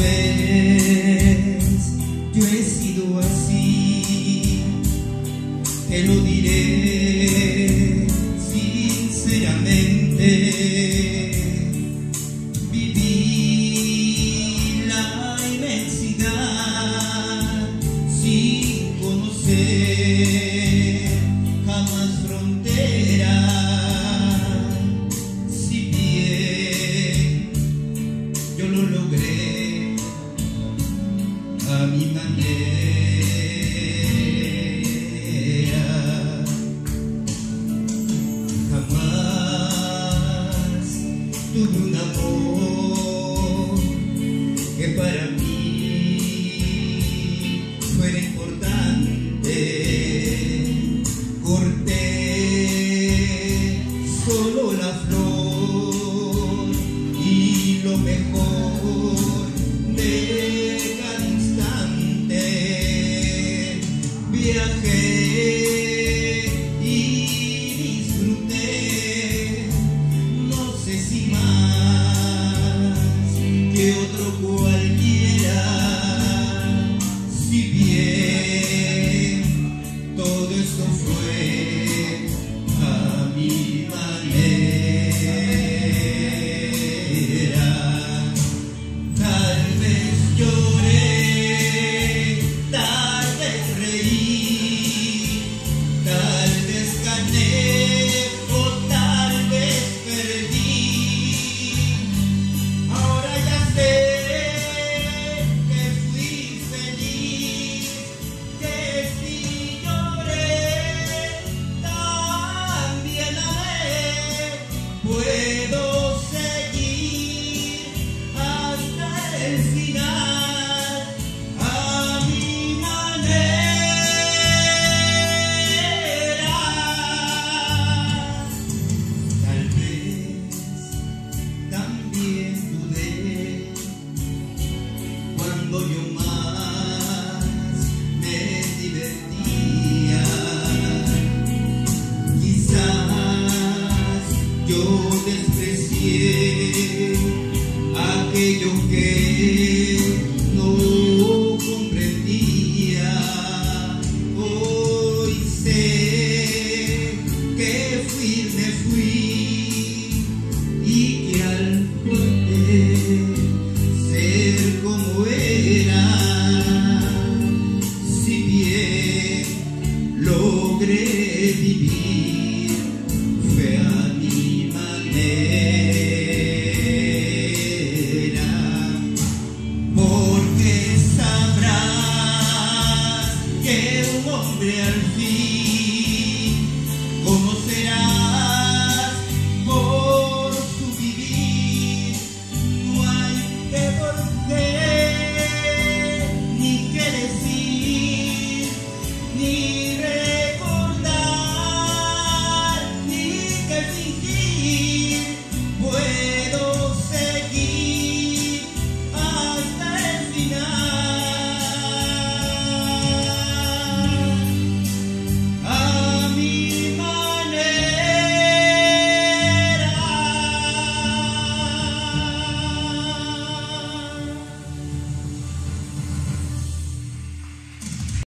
vez yo he sido así, te lo diré sinceramente. Viví la inmensidad sin conocer jamás fronteras. Si bien yo lo logré a mi manera, jamás tuve un amor que para mí fuera importante. Corté solo la flor y lo mejor de cada instante. Viajé y disfruté, no sé si más que otro cualquiera. Si bien todo esto fue a mi manera, tal vez lloré, tal vez reí, tal vez gané o tal vez perdí. Ahora ya sé que fui feliz, que si lloré también amé. Puedo seguir hasta el final a mi manera. Tal vez también dudé cuando yo más me divertía. Quizás yo desprecié aquello que